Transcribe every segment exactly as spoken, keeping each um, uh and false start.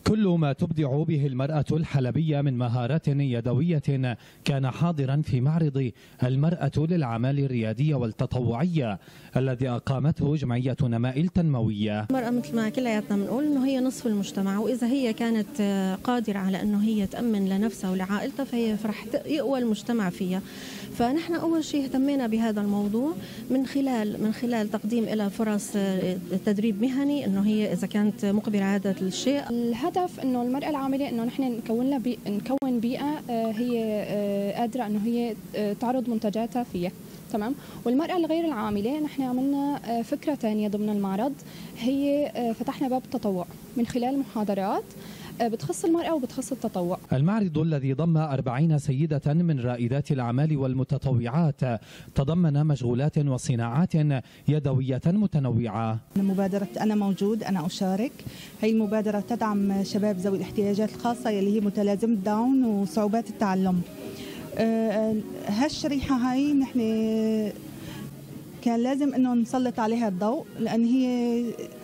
كل ما تبدع به المرأة الحلبية من مهارات يدوية كان حاضرا في معرض المرأة للأعمال الريادية والتطوعية الذي أقامته جمعية نماء التنموية. المرأة مثل ما كلياتنا بنقول إنه هي نصف المجتمع، وإذا هي كانت قادرة على إنه هي تأمن لنفسها ولعائلتها فهي رح يقوى المجتمع فيها. فنحن أول شيء اهتمينا بهذا الموضوع من خلال من خلال تقديم لها فرص تدريب مهني، إنه هي إذا كانت مقبلة على هذا الشيء. الهدف إنه المرأة العاملة إنه نحن نكون لها بي... نكون بيئة هي قادرة إنه هي تعرض منتجاتها فيها، تمام. والمرأة الغير العاملة نحن عملنا فكرة ثانية ضمن المعرض، هي فتحنا باب التطوع من خلال محاضرات بتخص المرأة وبتخص التطوع. المعرض الذي ضم أربعين سيدة من رائدات الأعمال والمتطوعات تضمن مشغولات وصناعات يدوية متنوعة. مبادرة أنا موجود أنا أشارك، هي المبادرة تدعم شباب ذوي الاحتياجات الخاصة يلي هي متلازمة داون وصعوبات التعلم. هالشريحة هاي نحن كان لازم إنه نسلط عليها الضوء، لأن هي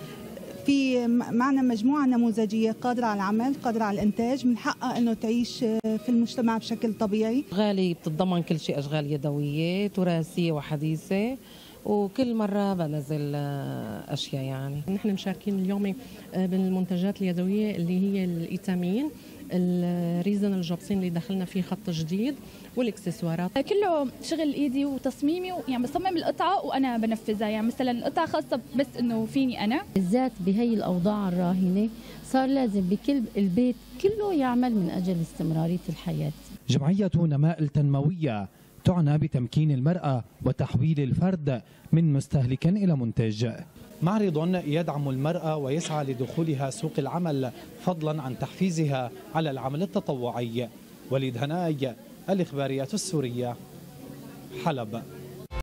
في معنا مجموعة نموذجية قادرة على العمل، قادرة على الإنتاج، من حقها إنه تعيش في المجتمع بشكل طبيعي. أشغالي بتتضمن كل شيء، أشغال يدوية تراثية وحديثة، وكل مرة بنزل أشياء. يعني نحن مشاركين اليوم بالمنتجات اليدوية اللي هي الإيتامين، الريزن الجبصين اللي دخلنا فيه خط جديد، والاكسسوارات. كله شغل ايدي وتصميمي، يعني بصمم القطعه وانا بنفذها. يعني مثلا القطعه خاصه بس انه فيني انا. بالذات بهي الاوضاع الراهنه صار لازم بكل البيت كله يعمل من اجل استمراريه الحياه. جمعيه نماء التنمويه تعنى بتمكين المرأة وتحويل الفرد من مستهلك إلى منتج. معرض يدعم المرأة ويسعى لدخولها سوق العمل فضلا عن تحفيزها على العمل التطوعي. وليد هناي، الإخبارية السورية، حلب.